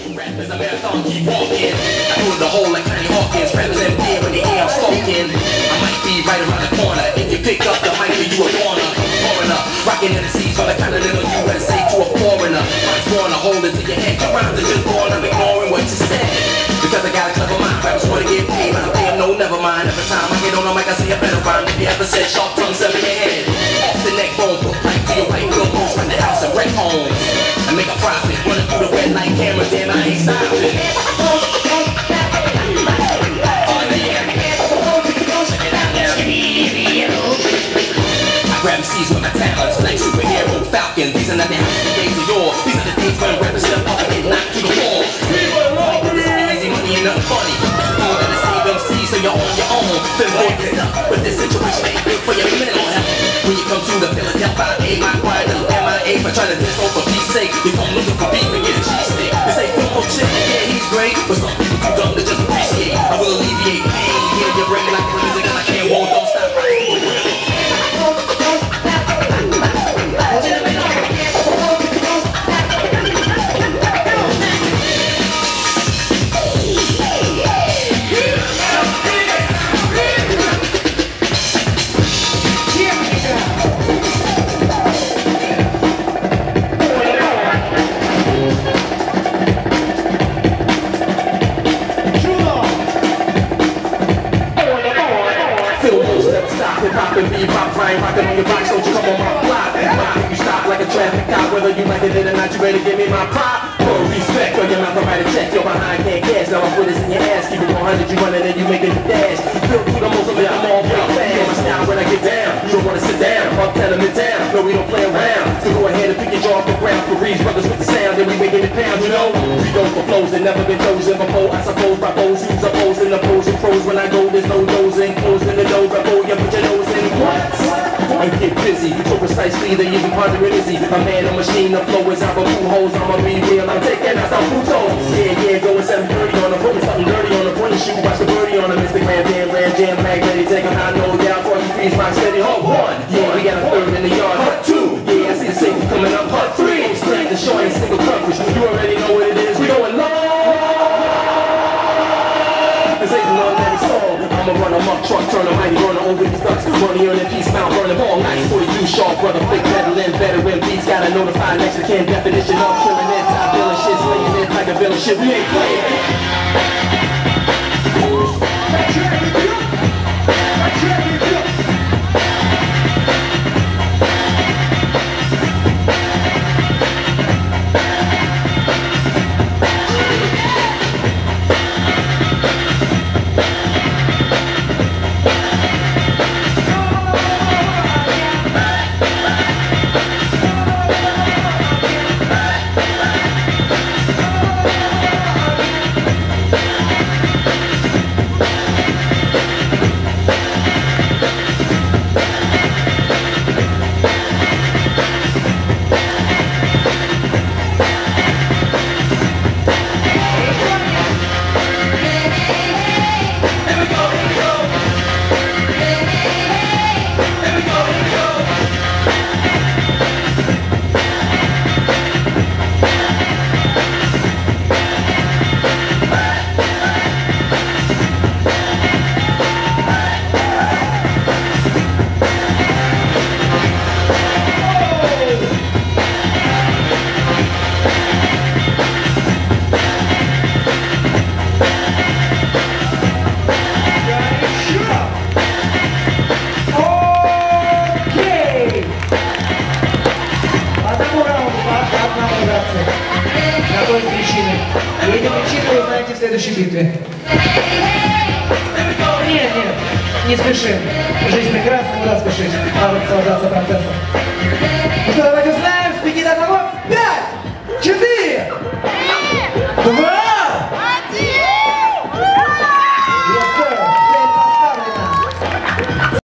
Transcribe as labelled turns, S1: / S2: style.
S1: Rappers, a marathon, keep walking. I go to the hole like Tiny Hawkins. Rappers in fear when they hear I'm smoking. I might be right around the corner. If you pick up the mic, you a corner. Foreigner, rocking in the seas on the continental USA to a foreigner. Mine's born to hold it to your head. Your rhymes are just born, I'm ignoring what you said. Because I got a clever mind, rappers wanna get paid. I don't think no, never mind. Every time I get on the mic, I say a better rhyme. If you ever said sharp tongue, sever your head. Off the neck bone, put pipe to your right, go post run the house and wreck homes. And make a profit, running through the red light camera, then I ain't stopping. Grab MCs with my talents, like superhero Falcon. These are not the happy days of yore. These are the days when rappers step up and get knocked to the wall. Like this is easy money and nothing funny. More than the same MC, so you're on your own. Then voice it up, but this situation ain't good for your mental health. When you come to the Philadelphia, my quiet little MIA for trying to diss on for peace sake. You come looking for beef and get a cheesesteak. This ain't football chick, yeah he's great, but some people too dumb to just appreciate. I will alleviate pain, hear you breaking like music, and I can't won't don't stop right. Bebop, flying, rockin' on your box, don't you come on my block. You stop like a traffic cop, whether you like it or not, you better give me my prop. For respect, or your mouth, I write a check, your behind can't gas. Now I put this in your ass, keep it 100, you running and you making the dash. Feel through the most of it, I'm all break fast. Know my style when I get down, you don't wanna sit down, I'm telling it down, no we don't play around. So go ahead and pick your jaw off the ground, for Reed's brothers with the sound, then we making it pound, you know. We go for flows that never been chosen before, I suppose by foes who's opposing the pros and pros. When I go, there's no dozing, closing the door before you put your nose in. What? I get busy, so precisely they even pondering is he a man, a machine, the flow is out of two holes. I'ma be real, I'm taking out some frutos. Yeah, going 730 on the putting something dirty on the point and shoot. Watch the birdie on the Instagram, jam, magnetic, take him out, no down, for you freeze, my steady, hut one. Yeah, we got a third in the yard, hut two. Yeah, I see the single coming up, hut three. Straight the short and single coverage, you already know what it is, we going long. This ain't an automatic song. I'ma run them up, truck, turn them mighty, runner over these ducks. Money on the peace, mount, burn them all night. 42 sharp, brother, flick, peddling, veteran beats. Gotta notify next to can definition of killing it. Top billing shit, slaying it like a villain shit. We ain't playing.
S2: В следующей битве. Нет, не спешим. Жизнь прекрасна, куда спешить. Надо наслаждаться процессом. Ну что, давайте